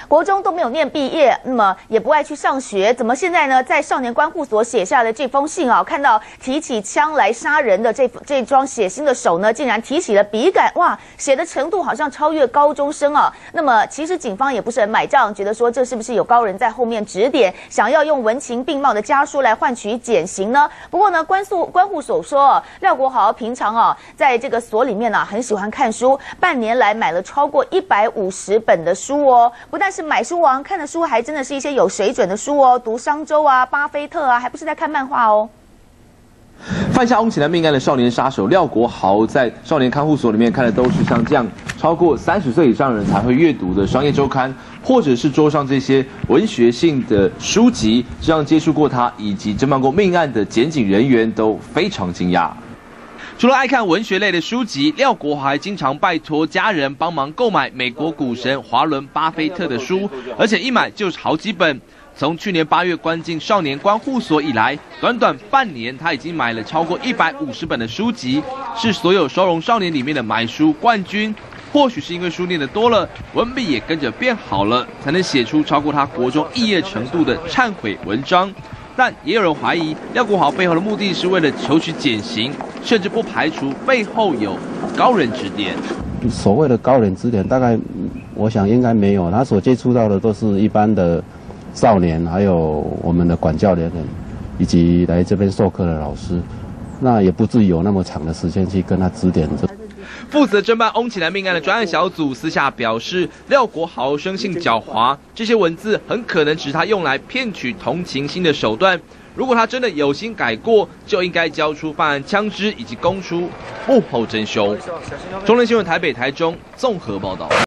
国中都没有念毕业，那么也不爱去上学，怎么现在呢，在少年观护所写下的这封信啊，看到提起枪来杀人的这双血腥的手呢，竟然提起了笔杆，哇，写的程度好像超越高中生啊。那么其实警方也不是很买账，觉得说这是不是有高人在后面指点，想要用文情并茂的家书来换取减刑呢？不过呢，观护所说，廖国豪平常在这个所里面很喜欢看书，半年来买了超过150本的书哦。不但是买书王，看的书还真的是一些有水准的书哦，读商周啊、巴菲特啊，还不是在看漫画哦。 犯下翁启南命案的少年杀手廖国豪，在少年看护所里面看的都是像这样超过30岁以上的人才会阅读的商业周刊，或者是桌上这些文学性的书籍，这让接触过他以及侦办过命案的检警人员都非常惊讶。除了爱看文学类的书籍，廖国豪还经常拜托家人帮忙购买美国股神华伦巴菲特的书，而且一买就是好几本。从去年8月关进少年观护所以来，短短半年，他已经买了超过150本的书籍，是所有收容少年里面的买书冠军。或许是因为书念得多了，文笔也跟着变好了，才能写出超过他国中肄业程度的忏悔文章。但也有人怀疑，廖国豪背后的目的是为了求取减刑，甚至不排除背后有高人指点。 所谓的高人指点，大概我想应该没有，他所接触到的都是一般的少年，还有我们的管教人员，以及来这边授课的老师，那也不至于有那么长的时间去跟他指点。 负责侦办翁启南命案的专案小组私下表示，廖国豪生性狡猾，这些文字很可能只是他用来骗取同情心的手段。如果他真的有心改过，就应该交出犯案枪支以及供出幕后真凶。中联新闻台北、台中综合报道。